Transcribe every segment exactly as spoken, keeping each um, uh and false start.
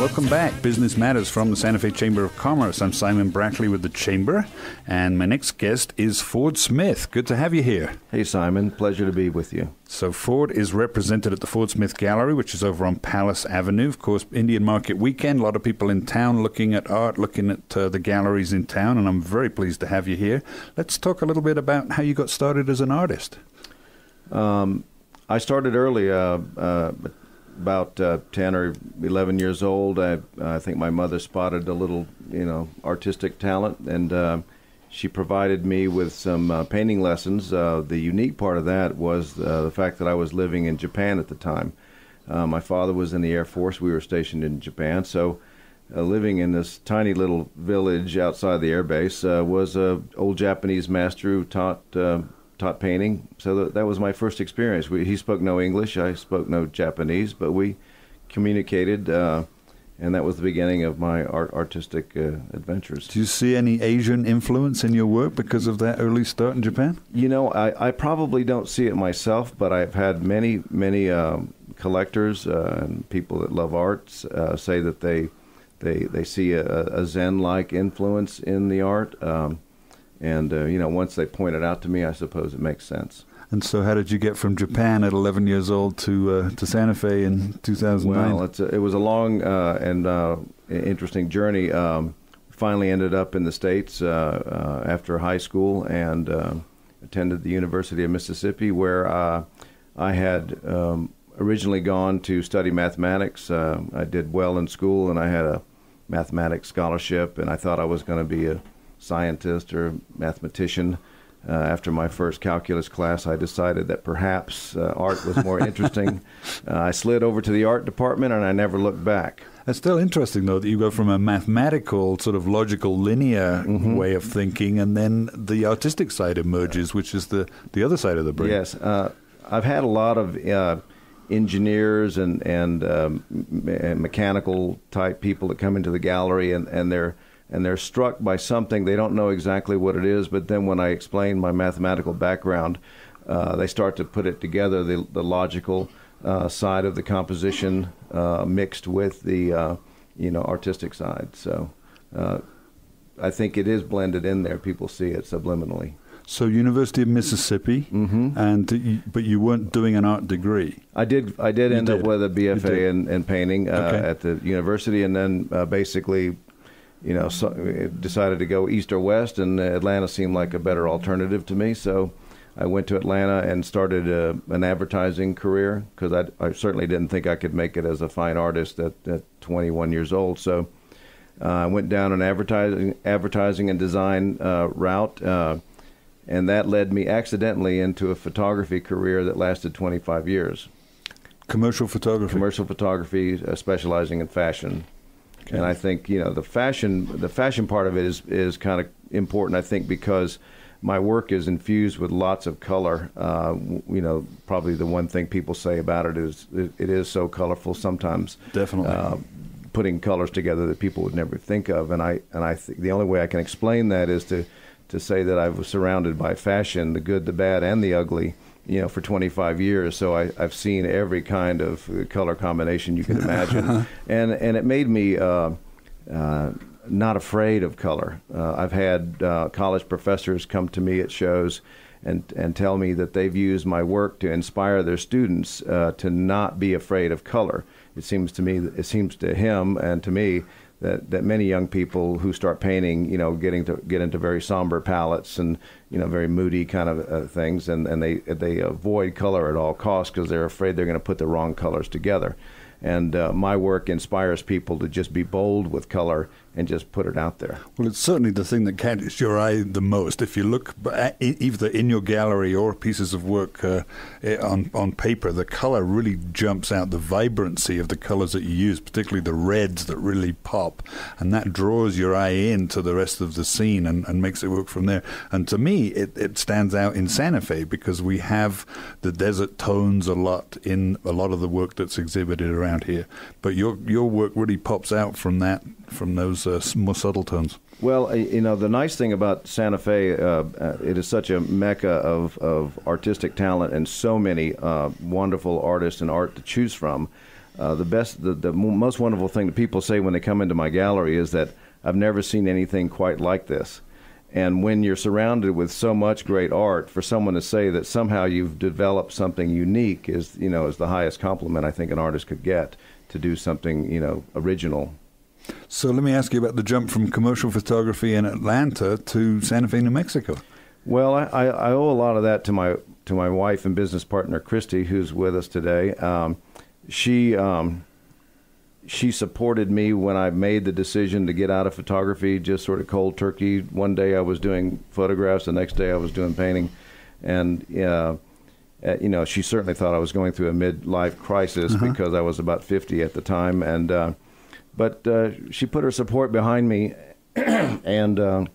Welcome back. Business Matters from the Santa Fe Chamber of Commerce. I'm Simon Brackley with the Chamber, and my next guest is Ford Smith. Good to have you here. Hey, Simon. Pleasure to be with you. So Ford is represented at the Ford Smith Gallery, which is over on Palace Avenue. Of course, Indian Market Weekend, a lot of people in town looking at art, looking at uh, the galleries in town, and I'm very pleased to have you here. Let's talk a little bit about how you got started as an artist. Um, I started early, uh, uh, about uh, ten or eleven years old. I, I think my mother spotted a little, you know, artistic talent, and uh, she provided me with some uh, painting lessons. Uh, the unique part of that was uh, the fact that I was living in Japan at the time. Uh, my father was in the Air Force. We were stationed in Japan, so uh, living in this tiny little village outside the air base uh, was an old Japanese master who taught uh, taught painting. So that, that was my first experience. We, he spoke no English, I spoke no Japanese, but we communicated, uh, and that was the beginning of my art, artistic uh, adventures. Do you see any Asian influence in your work because of that early start in Japan? You know, I, I probably don't see it myself, but I've had many, many um, collectors uh, and people that love arts uh, say that they, they, they see a, a Zen-like influence in the art. Um, And, uh, you know, once they point it out to me, I suppose it makes sense. And so how did you get from Japan at eleven years old to uh, to Santa Fe in two thousand nine? Well, it's a, it was a long uh, and uh, interesting journey. Um, finally ended up in the States uh, uh, after high school and uh, attended the University of Mississippi, where uh, I had um, originally gone to study mathematics. Uh, I did well in school, and I had a mathematics scholarship, and I thought I was going to be a scientist or mathematician. Uh, after my first calculus class, I decided that perhaps uh, art was more interesting. Uh, I slid over to the art department, and I never looked back. It's still interesting, though, that you go from a mathematical, sort of logical, linear mm-hmm. way of thinking, and then the artistic side emerges, which is the, the other side of the brain. Yes. Uh, I've had a lot of uh, engineers and, and um, me- mechanical-type people that come into the gallery, and, and they're and they're struck by something. They don't know exactly what it is, but then when I explain my mathematical background, uh, they start to put it together, the, the logical uh, side of the composition uh, mixed with the uh, you know, artistic side. So uh, I think it is blended in there. People see it subliminally. So University of Mississippi, mm-hmm. and you, but you weren't doing an art degree. I did. I did you end did. up with a B F A in, in painting uh, okay. at the university, and then uh, basically, you know, so decided to go east or west, and Atlanta seemed like a better alternative to me. So I went to Atlanta and started a, an advertising career, because I, I certainly didn't think I could make it as a fine artist at, at twenty-one years old. So uh, I went down an advertising, advertising and design uh, route, uh, and that led me accidentally into a photography career that lasted twenty-five years. Commercial photography? Commercial photography, uh, specializing in fashion. Okay. And I think, you know, the fashion the fashion part of it is, is kind of important, I think, because my work is infused with lots of color. Uh, you know, probably the one thing people say about it is it, it is so colorful sometimes. Definitely. Uh, putting colors together that people would never think of. And I and I think the only way I can explain that is to, to say that I was surrounded by fashion, the good, the bad, and the ugly, you know, for twenty-five years. So I, I've seen every kind of color combination you can imagine. and and it made me uh, uh, not afraid of color. Uh, I've had uh, college professors come to me at shows and, and tell me that they've used my work to inspire their students uh, to not be afraid of color. It seems to me, it seems to him and to me, that, that many young people who start painting, you know, getting to get into very somber palettes and, you know, very moody kind of uh, things, and, and they they avoid color at all costs because they're afraid they're going to put the wrong colors together. And uh, my work inspires people to just be bold with color and just put it out there. Well, it's certainly the thing that catches your eye the most. If you look at either in your gallery or pieces of work uh, on, on paper, the color really jumps out, the vibrancy of the colors that you use, particularly the reds that really pop, and that draws your eye into the rest of the scene and, and makes it work from there. And to me, it, it stands out in Santa Fe because we have the desert tones a lot in a lot of the work that's exhibited around here. But your your work really pops out from that, from those uh, more subtle tones. Well, you know, the nice thing about Santa Fe, uh, uh, it is such a mecca of, of artistic talent and so many uh, wonderful artists and art to choose from. uh, the best, the, the most wonderful thing that people say when they come into my gallery is that I've never seen anything quite like this. And when you're surrounded with so much great art, for someone to say that somehow you've developed something unique is, you know, is the highest compliment I think an artist could get, to do something, you know, original. So let me ask you about the jump from commercial photography in Atlanta to Santa Fe, New Mexico. Well, I, I, I owe a lot of that to my to my wife and business partner, Christy, who's with us today. Um, she um, she supported me when I made the decision to get out of photography, just sort of cold turkey. One day I was doing photographs, the next day I was doing painting, and uh, uh, you know, she certainly thought I was going through a midlife crisis uh-huh. because I was about fifty at the time, and uh, but uh, she put her support behind me, and uh,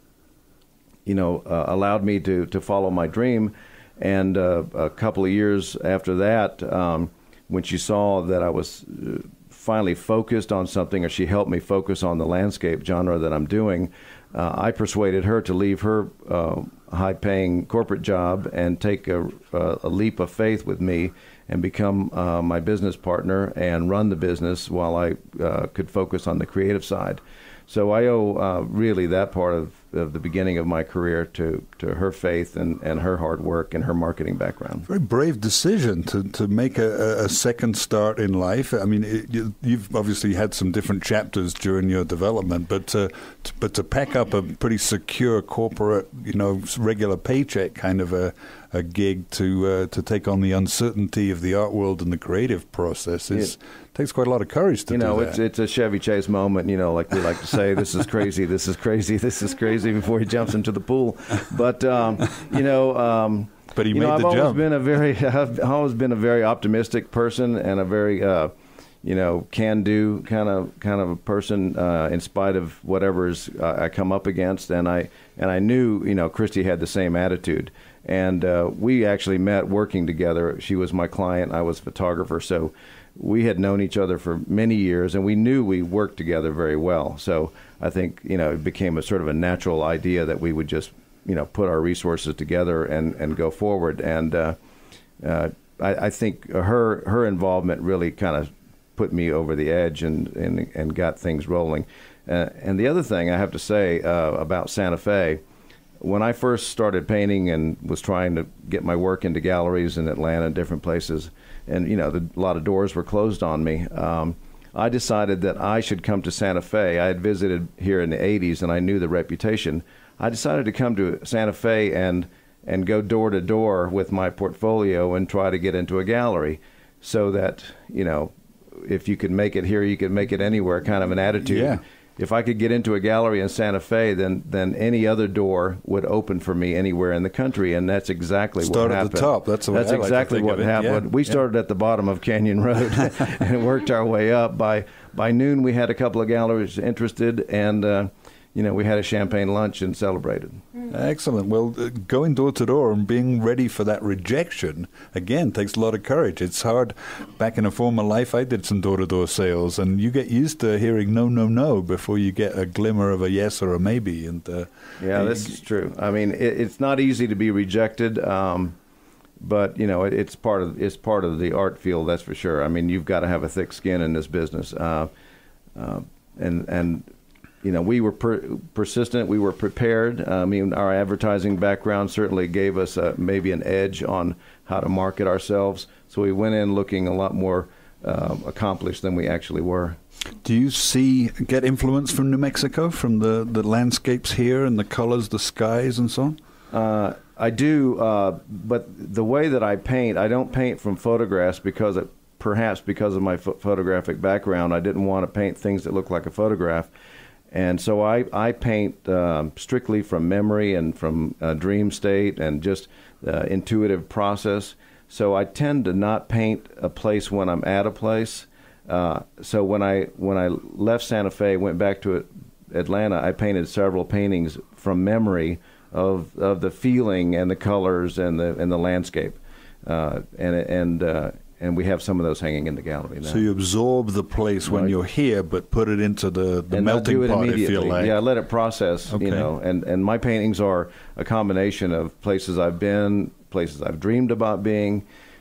you know, uh, allowed me to to follow my dream. And uh, a couple of years after that, um, when she saw that I was uh, finally focused on something, or she helped me focus on the landscape genre that I'm doing, uh, I persuaded her to leave her uh, high-paying corporate job and take a, a leap of faith with me and become uh, my business partner and run the business while I uh, could focus on the creative side. So I owe uh, really that part of, of the beginning of my career to, to her faith and, and her hard work and her marketing background. Very brave decision to, to make a, a second start in life. I mean, it, you, you've obviously had some different chapters during your development, but to, to, but to pack up a pretty secure corporate, you know, regular paycheck kind of a, a gig to uh, to take on the uncertainty of the art world and the creative process is it, takes quite a lot of courage to you know, do that. It's, it's a Chevy Chase moment, you know, like we like to say, this is crazy, this is crazy, this is crazy before he jumps into the pool. But, um, you know... Um, but he you made know, I've the always jump. been a very, I've always been a very optimistic person and a very, uh, you know, can-do kind of kind of a person, uh, in spite of whatever's uh, I come up against. And I and I knew, you know, Christy had the same attitude. And uh, we actually met working together. She was my client, I was a photographer, so we had known each other for many years, and we knew we worked together very well. So I think, you know, it became a sort of a natural idea that we would just, you know, put our resources together and, and go forward. And uh, uh, I, I think her her involvement really kind of put me over the edge and, and, and got things rolling. Uh, and the other thing I have to say uh, about Santa Fe, when I first started painting and was trying to get my work into galleries in Atlanta and different places, and, you know, the, a lot of doors were closed on me, um, I decided that I should come to Santa Fe. I had visited here in the eighties, and I knew the reputation. I decided to come to Santa Fe and and go door to door with my portfolio and try to get into a gallery, so that, you know, if you could make it here, you could make it anywhere kind of an attitude. Yeah. If I could get into a gallery in Santa Fe, then then any other door would open for me anywhere in the country, and that's exactly Start what happened. Start at the top. That's, the way that's I like exactly to think what of it. happened. Yeah. We started yeah. at the bottom of Canyon Road and worked our way up. By by noon, we had a couple of galleries interested, and uh, you know, we had a champagne lunch and celebrated. Excellent. Well, uh, going door to door and being ready for that rejection, again, takes a lot of courage. It's hard. Back in a former life, I did some door to door sales, and you get used to hearing no, no, no before you get a glimmer of a yes or a maybe. And uh, yeah, this is true. I mean, it, it's not easy to be rejected, um, but you know, it, it's part of it's part of the art field. That's for sure. I mean, you've got to have a thick skin in this business, uh, uh, and and. You know, we were per- persistent. We were prepared. I mean, our advertising background certainly gave us a, maybe an edge on how to market ourselves. So we went in looking a lot more uh, accomplished than we actually were. Do you see, get influence from New Mexico, from the, the landscapes here and the colors, the skies and so on? Uh, I do, uh, but the way that I paint, I don't paint from photographs because it, perhaps because of my ph- photographic background, I didn't want to paint things that look like a photograph. And so I, I paint um, strictly from memory and from uh, dream state and just uh, intuitive process. So I tend to not paint a place when I'm at a place. Uh, so when I when I left Santa Fe, went back to Atlanta, I painted several paintings from memory of of the feeling and the colors and the and the landscape. Uh, and and uh, and we have some of those hanging in the gallery now. So you absorb the place when Right. you're here, but put it into the, the and not melting do it pot, if immediately. you like. Yeah, let it process, Okay. you know. And, and my paintings are a combination of places I've been, places I've dreamed about being,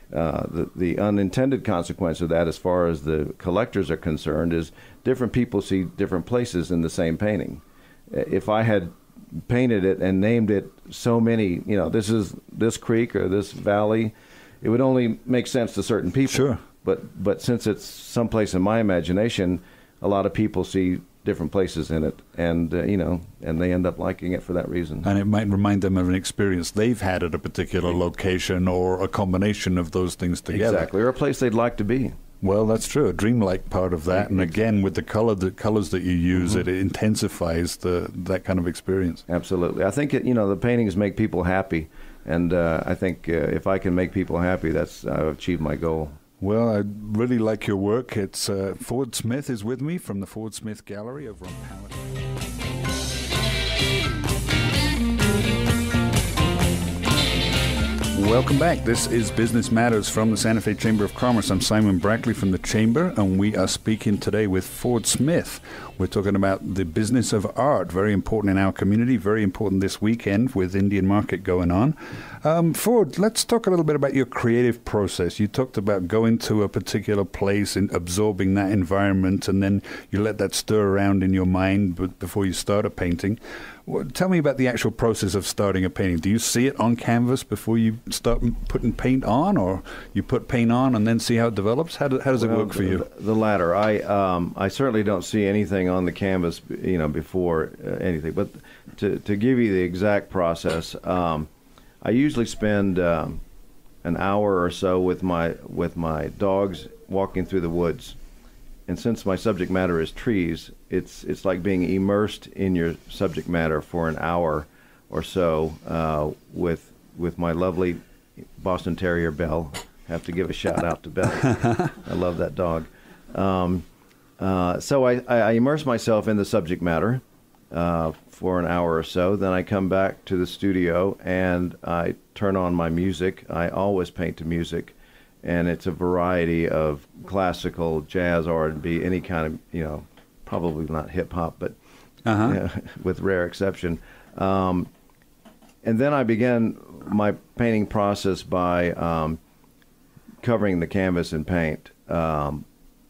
uh, the the unintended consequence of that, as far as the collectors are concerned, is different people see different places in the same painting. If I had painted it and named it so many, you know, this is this creek or this valley, it would only make sense to certain people. Sure. But but since it's someplace in my imagination, a lot of people see different places in it, and uh, you know, and they end up liking it for that reason. And it might remind them of an experience they've had at a particular location, or a combination of those things together. Exactly, or a place they'd like to be. Well, that's true. A dreamlike part of that, and again, with the color, the colors that you use, mm-hmm. it, it intensifies the that kind of experience. Absolutely, I think it, you know, the paintings make people happy, and uh, I think uh, if I can make people happy, that's I've achieved my goal. Well, I really like your work. It's uh, Ford Smith is with me from the Ford Smith Gallery over on Palette. Welcome back. This is Business Matters from the Santa Fe Chamber of Commerce. I'm Simon Brackley from the Chamber, and we are speaking today with Ford Smith. We're talking about the business of art, very important in our community, very important this weekend with Indian Market going on. Um, Ford, let's talk a little bit about your creative process. You talked about going to a particular place and absorbing that environment, and then you let that stir around in your mind before you start a painting. Well, tell me about the actual process of starting a painting. Do you see it on canvas before you start putting paint on, or you put paint on and then see how it develops? How, do, how does well, it work for you? The, the latter. I um, I certainly don't see anything on the canvas, you know, before uh, anything. But to to give you the exact process, um, I usually spend um, an hour or so with my with my dogs walking through the woods. And since my subject matter is trees, it's it's like being immersed in your subject matter for an hour or so uh, with with my lovely Boston Terrier Belle. I have to give a shout out to Belle. I love that dog. Um, uh, so I, I immerse myself in the subject matter uh, for an hour or so. Then I come back to the studio and I turn on my music. I always paint to music. And it's a variety of classical, jazz, R and B, any kind of, you know, probably not hip hop, but uh-huh. you know, with rare exception. Um, and then I began my painting process by um, covering the canvas in paint, um,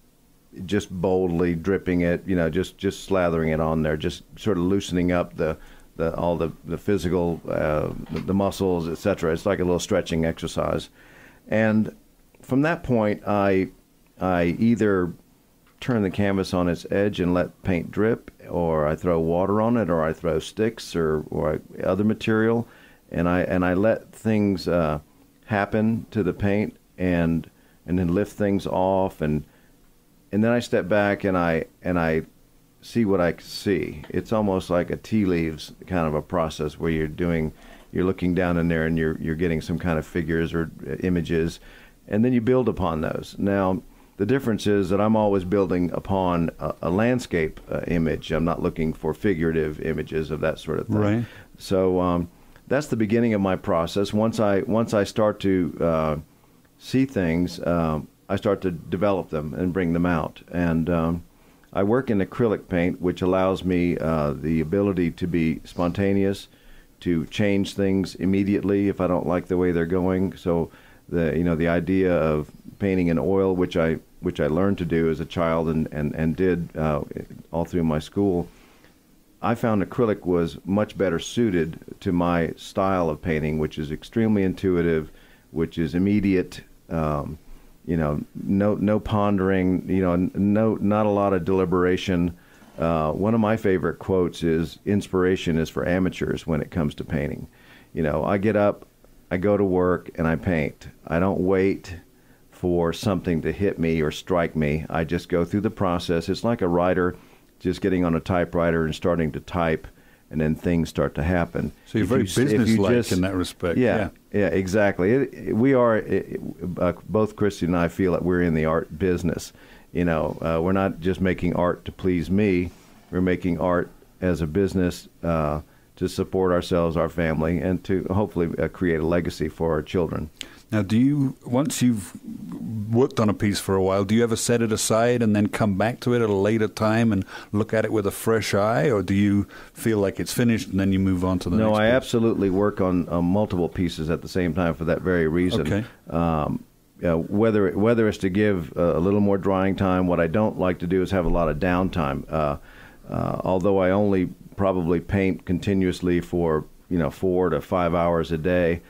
just boldly dripping it, you know, just, just slathering it on there, just sort of loosening up the, the all the, the physical, uh, the, the muscles, et cetera. It's like a little stretching exercise. And from that point, I I either turn the canvas on its edge and let paint drip, or I throw water on it, or I throw sticks or, or other material, and I and I let things uh, happen to the paint, and and then lift things off, and and then I step back and I and I see what I see. It's almost like a tea leaves kind of a process where you're doing, you're looking down in there and you're you're getting some kind of figures or images. And then you build upon those. Now, the difference is that I'm always building upon a, a landscape uh, image. I'm not looking for figurative images of that sort of thing. Right. So um, that's the beginning of my process. Once I once I start to uh, see things, um, I start to develop them and bring them out. And um, I work in acrylic paint, which allows me uh, the ability to be spontaneous, to change things immediately if I don't like the way they're going. So the you know the idea of painting in oil, which I which I learned to do as a child and and and did uh, all through my school, I found acrylic was much better suited to my style of painting, which is extremely intuitive, which is immediate. Um, you know, no no pondering. You know, no not a lot of deliberation. Uh, one of my favorite quotes is, "Inspiration is for amateurs when it comes to painting." You know, I get up, I go to work, and I paint. I don't wait for something to hit me or strike me. I just go through the process. It's like a writer just getting on a typewriter and starting to type, and then things start to happen. So you're if very you, business-like in that respect. Yeah, yeah, yeah exactly. It, it, we are, it, uh, both Christy and I feel that we're in the art business. You know, uh, we're not just making art to please me. We're making art as a business uh, to support ourselves, our family, and to hopefully uh, create a legacy for our children. Now, do you, once you've worked on a piece for a while, do you ever set it aside and then come back to it at a later time and look at it with a fresh eye, or do you feel like it's finished and then you move on to the no, next No, I piece? absolutely work on uh, multiple pieces at the same time for that very reason. Okay. Um, uh, whether whether it's to give uh, a little more drying time. What I don't like to do is have a lot of downtime. Uh, uh, although I only probably paint continuously for you know four to five hours a day,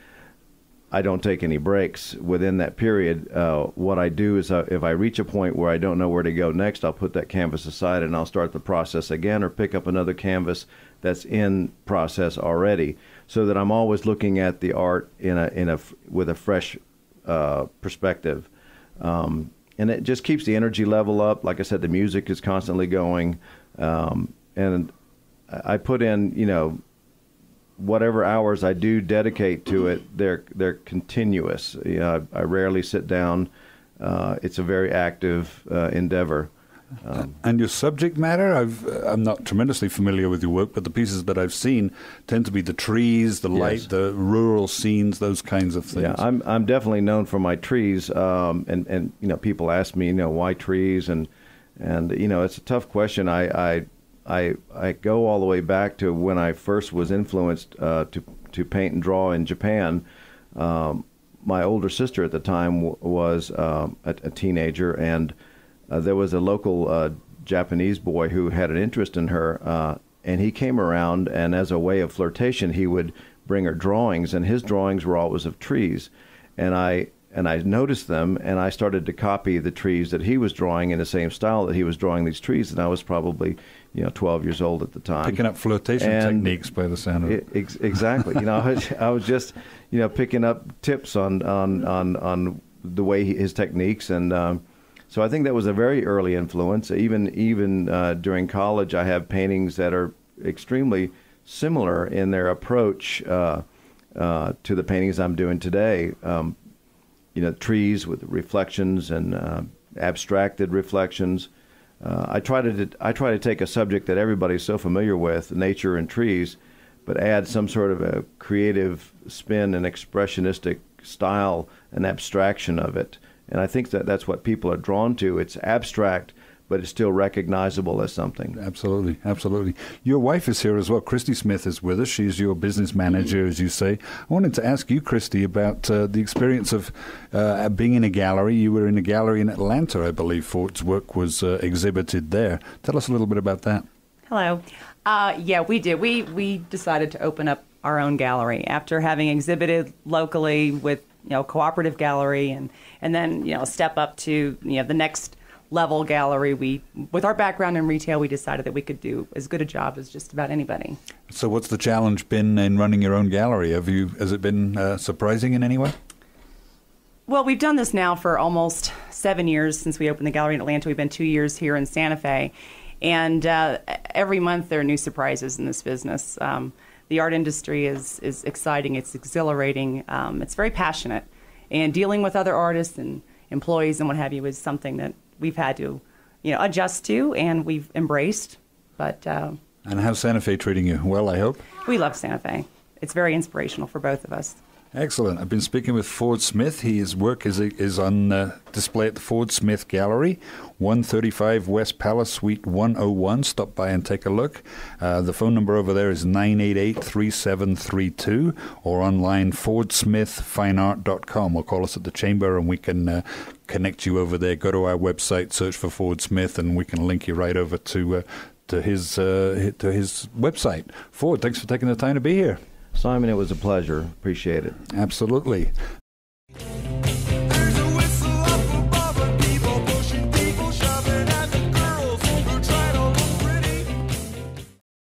I don't take any breaks within that period. Uh, what I do is uh, if I reach a point where I don't know where to go next, I'll put that canvas aside and I'll start the process again, or pick up another canvas that's in process already, so that I'm always looking at the art in a in a with a fresh uh, perspective, um, and it just keeps the energy level up. Like I said, the music is constantly going, um, and I put in you know. whatever hours I do dedicate to it, they're they're continuous. You know, I, I rarely sit down. Uh, it's a very active uh, endeavor. Um, and your subject matter, I've, I'm not tremendously familiar with your work, but the pieces that I've seen tend to be the trees, the light, yes. the rural scenes, those kinds of things. Yeah, I'm I'm definitely known for my trees, um, and and you know people ask me, you know, why trees, and and you know it's a tough question. I I I, I go all the way back to when I first was influenced uh, to to paint and draw in Japan. Um, my older sister at the time w- was um, a, a teenager, and uh, there was a local uh, Japanese boy who had an interest in her, uh, and he came around, and as a way of flirtation, he would bring her drawings, and his drawings were always of trees, and I and I noticed them, and I started to copy the trees that he was drawing in the same style that he was drawing these trees, and I was probably, you know, twelve years old at the time. Picking up flirtation and techniques by the sound of it. it ex- exactly. You know, I was, I was just, you know, picking up tips on on on, on the way he, his techniques, and um, so I think that was a very early influence. Even even uh, during college, I have paintings that are extremely similar in their approach uh, uh, to the paintings I'm doing today. Um, you know, trees with reflections and uh, abstracted reflections. Uh, I try to I try to take a subject that everybody's so familiar with, nature and trees, but add some sort of a creative spin and expressionistic style and abstraction of it. And I think that that's what people are drawn to. It's abstract, but it's still recognizable as something. Absolutely, absolutely. Your wife is here as well. Christy Smith is with us. She's your business manager, as you say. I wanted to ask you, Christy, about uh, the experience of uh, being in a gallery. You were in a gallery in Atlanta, I believe. Ford's work was uh, exhibited there. Tell us a little bit about that. Hello. Uh, yeah, we did. We we decided to open up our own gallery after having exhibited locally with you know cooperative gallery, and and then you know step up to you know the next level gallery. We, with our background in retail, we decided that we could do as good a job as just about anybody. So what's the challenge been in running your own gallery? Have you, has it been uh, surprising in any way? Well, we've done this now for almost seven years since we opened the gallery in Atlanta. We've been two years here in Santa Fe. And uh, every month there are new surprises in this business. Um, the art industry is, is exciting. It's exhilarating. Um, it's very passionate. And dealing with other artists and employees and what have you is something that we've had to, you know, adjust to, and we've embraced. But uh, and how's Santa Fe treating you? Well, I hope. We love Santa Fe. It's very inspirational for both of us. Excellent. I've been speaking with Ford Smith. His work is is on uh, display at the Ford Smith Gallery, one thirty-five West Palace, Suite one oh one. Stop by and take a look. Uh, the phone number over there is nine eight eight, three seven three two, or online ford smith fine art dot com, or call us at the Chamber and we can uh, connect you over there. Go to our website, search for Ford Smith, and we can link you right over to uh, to his uh, to his website. Ford, thanks for taking the time to be here. Simon, it was a pleasure. Appreciate it. Absolutely.